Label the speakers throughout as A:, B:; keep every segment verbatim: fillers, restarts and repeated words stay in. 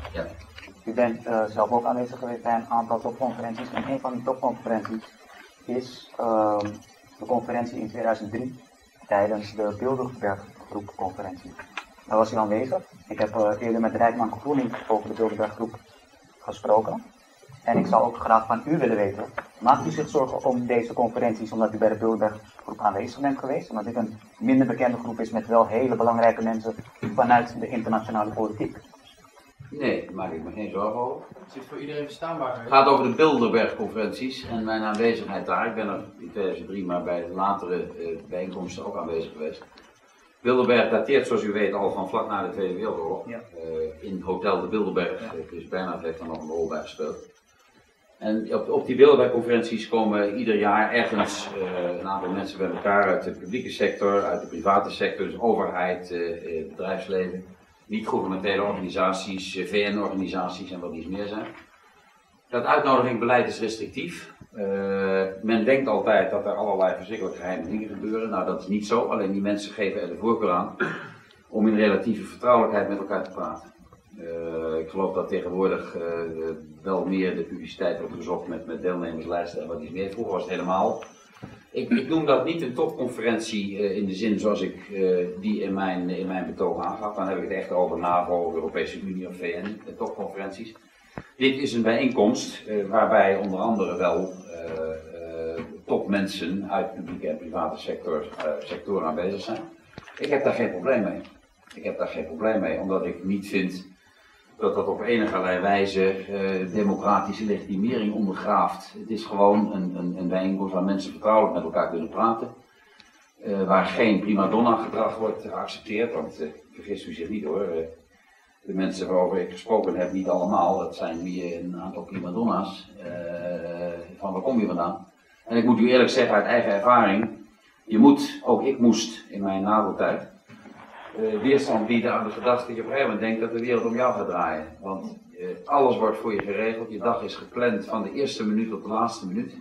A: Ja.
B: U bent uh, zelf ook aanwezig geweest bij een aantal topconferenties. En een van die topconferenties is uh, de conferentie in tweeduizend drie tijdens de Bilderberg-groepconferentie. Daar was u aanwezig. Ik heb uh, eerder met Rijkman Koening over de Bilderberg-groep gesproken. En ik zou ook graag van u willen weten, maakt u zich zorgen om deze conferenties omdat u bij de Bilderberg-groep aanwezig bent geweest? Omdat dit een minder bekende groep is met wel hele belangrijke mensen vanuit de internationale politiek.
A: Nee, daar maak ik me geen zorgen over.
C: Het is voor iedereen verstaanbaar.
A: Het gaat over de Bilderberg-conferenties en mijn aanwezigheid daar. Ik ben er in tweeduizend drie, maar bij de latere uh, bijeenkomsten ook aanwezig geweest. Bilderberg dateert, zoals u weet, al van vlak na de Tweede Wereldoorlog. Ja. Uh, in Hotel de Bilderberg. Ja. Chris Bernhard heeft er nog een rol bij gespeeld. En op, op die Bilderberg-conferenties komen ieder jaar ergens uh, een aantal mensen bij elkaar uit de publieke sector, uit de private sector, dus overheid, uh, bedrijfsleven, niet-gouvernementele organisaties, uh, V N-organisaties en wat iets meer zijn. Dat uitnodigingbeleid is restrictief. Uh, men denkt altijd dat er allerlei verschrikkelijk geheime dingen gebeuren. Nou, dat is niet zo, alleen die mensen geven er de voorkeur aan om in relatieve vertrouwelijkheid met elkaar te praten. Uh, ik geloof dat tegenwoordig uh, wel meer de publiciteit wordt gezocht met, met deelnemerslijsten en wat iets meer. Vroeger was het helemaal. Ik, ik noem dat niet een topconferentie uh, in de zin zoals ik uh, die in mijn, in mijn betoog aangaf. Dan heb ik het echt over NAVO, Europese Unie of V N, de topconferenties. Dit is een bijeenkomst uh, waarbij onder andere wel uh, uh, topmensen uit publieke en private sector, uh, sectoren aanwezig zijn. Ik heb daar geen probleem mee. Ik heb daar geen probleem mee, omdat ik niet vind dat dat op enige wijze uh, democratische legitimering ondergraaft. Het is gewoon een, een, een bijeenkomst waar mensen vertrouwelijk met elkaar kunnen praten. Uh, waar geen prima donna gedrag wordt geaccepteerd, want uh, vergist u zich niet hoor. Uh, de mensen waarover ik gesproken heb, niet allemaal, dat zijn weer een aantal prima donna's. Uh, van waar kom je vandaan? En ik moet u eerlijk zeggen uit eigen ervaring, je moet, ook ik moest in mijn NAVO-tijd, Uh, weerstand bieden aan de gedachte dat je op een gegeven moment denkt dat de wereld om jou gaat draaien. Want uh, alles wordt voor je geregeld, je dag is gepland van de eerste minuut tot de laatste minuut.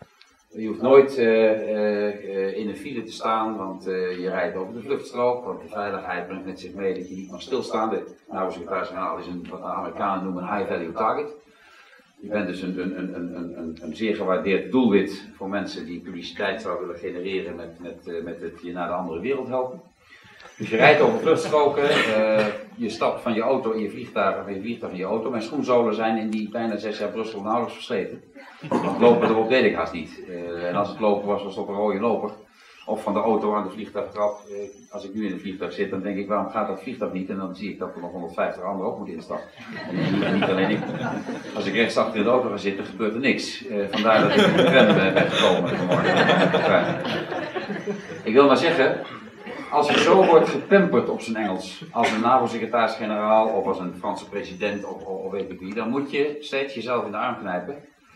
A: Je hoeft nooit uh, uh, uh, in een file te staan, want uh, je rijdt over de vluchtstrook, want de veiligheid brengt met zich mee dat je niet mag stilstaan. De NAVO-secretaris-generaal is een, wat de Amerikanen noemen een high-value target. Je bent dus een, een, een, een, een, een zeer gewaardeerd doelwit voor mensen die publiciteit zouden willen genereren met, met, uh, met het je naar de andere wereld helpen. Dus je rijdt over vluchtstroken, uh, je stapt van je auto in je vliegtuig, van je vliegtuig in je auto. Mijn schoenzolen zijn in die bijna zes jaar Brussel nauwelijks versleten. Want lopen erop deed ik haast niet. Uh, en als het lopen was, was het op een rode loper. Of van de auto aan de vliegtuigtrap. Uh, als ik nu in een vliegtuig zit, dan denk ik, waarom gaat dat vliegtuig niet? En dan zie ik dat er nog honderdvijftig anderen ook moeten instappen. En niet, en niet alleen ik. Als ik rechtsachter in de auto ga zitten, gebeurt er niks. Uh, vandaar dat ik in de tram ben, ben gekomen vanmorgen. Ik wil maar zeggen, als je zo wordt gepamperd op zijn Engels, als een NAVO-secretaris-generaal of als een Franse president of, of, of weet ik wie, dan moet je steeds jezelf in de arm knijpen.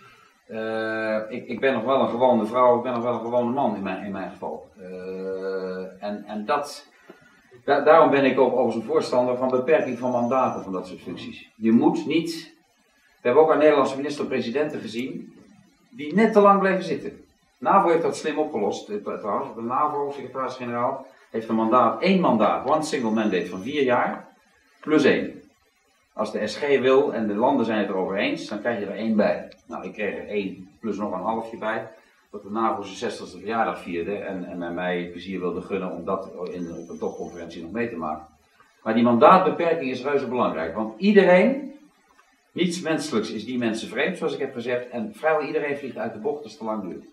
A: Uh, ik, ik ben nog wel een gewone vrouw, ik ben nog wel een gewone man in mijn, in mijn geval. Uh, en, en dat, da, daarom ben ik ook overigens een voorstander van beperking van mandaten van dat soort functies. Je moet niet, we hebben ook aan Nederlandse minister-presidenten gezien, die net te lang bleven zitten. NAVO heeft dat slim opgelost, trouwens, de NAVO-secretaris-generaal heeft een mandaat, één mandaat, one single mandate van vier jaar, plus één. Als de S G wil en de landen zijn het erover eens, dan krijg je er één bij. Nou, ik kreeg er één, plus nog een halfje bij, dat de NAVO zijn zestigste verjaardag vierde en, en met mij plezier wilde gunnen om dat in, op een topconferentie nog mee te maken. Maar die mandaatbeperking is reuze belangrijk, want iedereen, niets menselijks is die mensen vreemd, zoals ik heb gezegd, en vrijwel iedereen vliegt uit de bocht als het te lang duurt.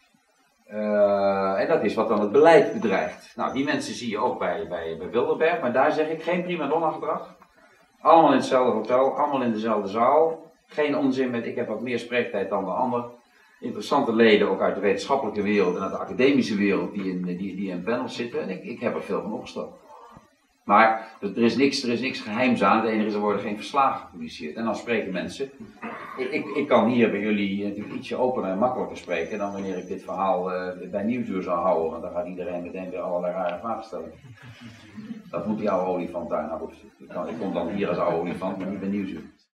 A: Uh, en dat is wat dan het beleid bedreigt. Nou, die mensen zie je ook bij, bij, bij Bilderberg, maar daar zeg ik geen prima donna gedrag. Allemaal in hetzelfde hotel, allemaal in dezelfde zaal. Geen onzin met ik heb wat meer spreektijd dan de ander. Interessante leden ook uit de wetenschappelijke wereld en uit de academische wereld die in, die, die in panels zitten. En ik, ik heb er veel van opgestoken. Maar er is, niks, er is niks geheims aan, het enige is er worden geen verslagen gepubliceerd. En dan spreken mensen. Ik, ik, ik kan hier bij jullie natuurlijk ietsje opener en makkelijker spreken dan wanneer ik dit verhaal uh, bij Nieuwsuur zou houden. Want dan gaat iedereen meteen weer allerlei rare vragen stellen. Dat moet die oude olifant daar. Nou goed, ik, kan, ik kom dan hier als oude olifant, maar niet bij Nieuwsuur.